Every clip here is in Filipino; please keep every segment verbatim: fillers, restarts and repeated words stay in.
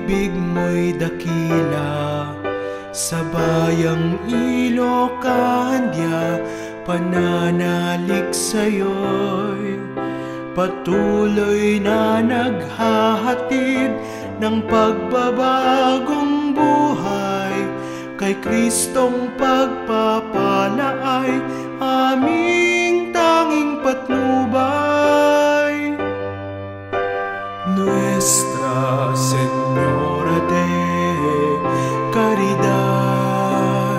pag-ibig mo'y dakila, sa bayang Ilocandia, pananalig sa'yo'y patuloy na naghahatid ng pagbabagong buhay. Kay Kristong pagpapala ay aming tanging patnubay. Nuestra Señora de Caridad,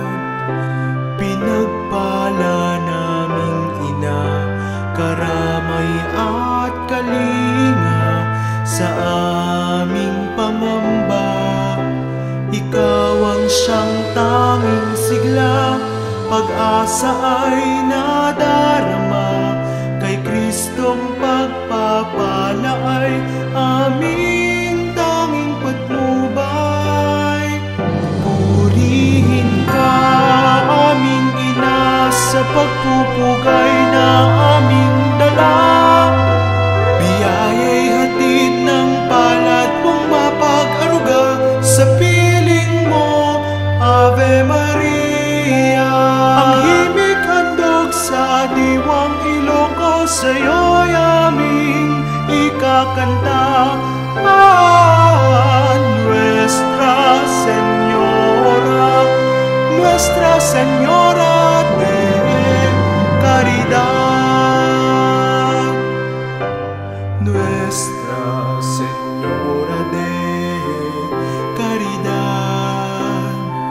pinagpala naming ina, karamay at kalinga sa aming pangamba. Ikaw ang siyang tanging sigla, pag-asa ay nadarama. Kay Kristong pagpapala ay aming tanging patnubay. Purihin ka, aming ina, sa pagpupugay na aming dala. Biyaya'y hatid ng palad mong mapag-aruga, sa piling mo, Ave Maria. Ang himig handog sa diwang Ilocos, sa'yo'y aming ikakanta. Ah, Nuestra Señora, Nuestra Señora de Caridad, Nuestra Señora de Caridad,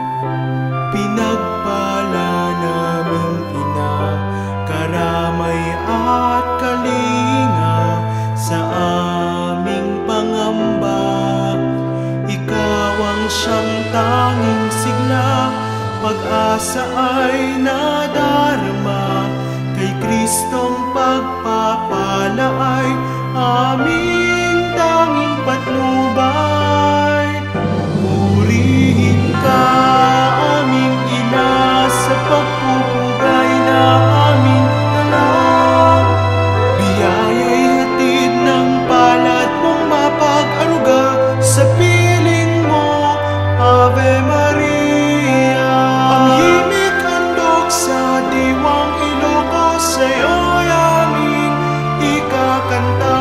pinagpala naming ina, karamay at kalinga sa aming pangamba. Ikaw ang siyang tanging sigla, pag-asa ay nadarama. Kay Kristong pagpapala ay aming tanging patnubay. Purihin ka, aming ina, sa pagpupugay na aming dala. Biyaya'y hatid ng palad mong mapag-aruga, sa piling mo, Ave Maria. Ang himig handog sa diwang Ilocos, sa'yo'y aming ikakanta.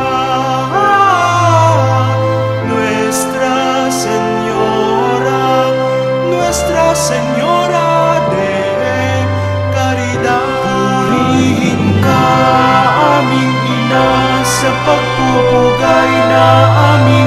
Nuestra Señora, Nuestra Señora de Caridad. Purihin ka, aming ina, sa pagpupugay na aming